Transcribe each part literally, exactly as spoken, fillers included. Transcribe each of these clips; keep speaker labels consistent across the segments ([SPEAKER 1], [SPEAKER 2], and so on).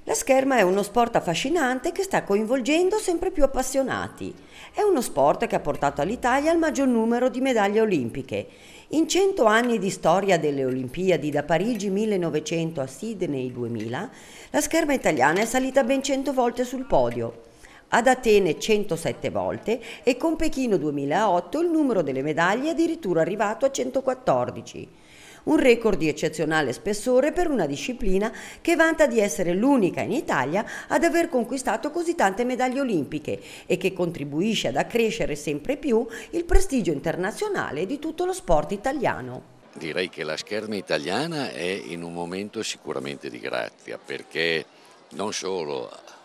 [SPEAKER 1] La scherma è uno sport affascinante che sta coinvolgendo sempre più appassionati. È uno sport che ha portato all'Italia il maggior numero di medaglie olimpiche. In cento anni di storia delle Olimpiadi, da Parigi millenovecento a Sydney duemila, la scherma italiana è salita ben cento volte sul podio. Ad Atene centosette volte e con Pechino duemilaotto il numero delle medaglie è addirittura arrivato a centoquattordici. Un record di eccezionale spessore per una disciplina che vanta di essere l'unica in Italia ad aver conquistato così tante medaglie olimpiche e che contribuisce ad accrescere sempre più il prestigio internazionale di tutto lo sport italiano.
[SPEAKER 2] Direi che la scherma italiana è in un momento sicuramente di grazia, perché non solo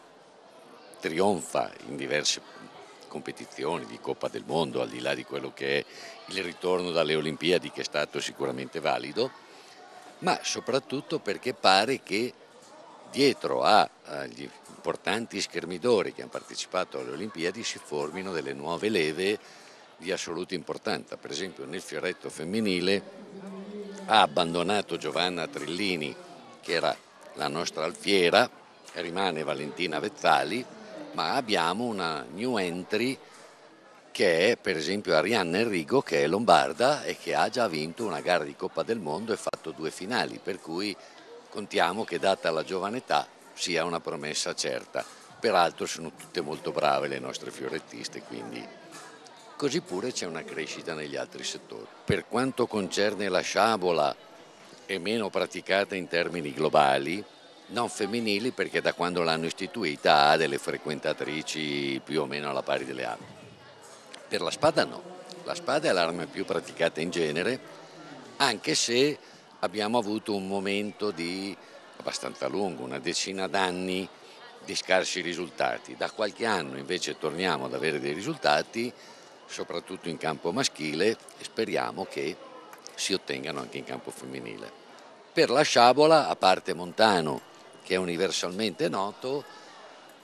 [SPEAKER 2] trionfa in diverse competizioni di Coppa del Mondo, al di là di quello che è il ritorno dalle Olimpiadi, che è stato sicuramente valido, ma soprattutto perché pare che dietro agli importanti schermidori che hanno partecipato alle Olimpiadi si formino delle nuove leve di assoluta importanza. Per esempio nel fioretto femminile ha abbandonato Giovanna Trillini, che era la nostra alfiera, rimane Valentina Vezzali, ma abbiamo una new entry che è per esempio Arianna Enrico, che è lombarda e che ha già vinto una gara di Coppa del Mondo e fatto due finali, per cui contiamo che, data la giovane età, sia una promessa certa. Peraltro sono tutte molto brave le nostre fiorettiste, quindi così pure c'è una crescita negli altri settori. Per quanto concerne la sciabola, è meno praticata in termini globali, non femminili, perché da quando l'hanno istituita ha delle frequentatrici più o meno alla pari delle altre. Per la spada no, la spada è l'arma più praticata in genere, anche se abbiamo avuto un momento di abbastanza lungo, una decina d'anni di scarsi risultati. Da qualche anno invece torniamo ad avere dei risultati, soprattutto in campo maschile, e speriamo che si ottengano anche in campo femminile. Per la sciabola, a parte Montano, che è universalmente noto,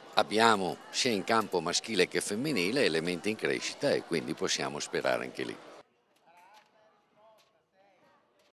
[SPEAKER 2] abbiamo sia in campo maschile che femminile elementi in crescita e quindi possiamo sperare anche lì.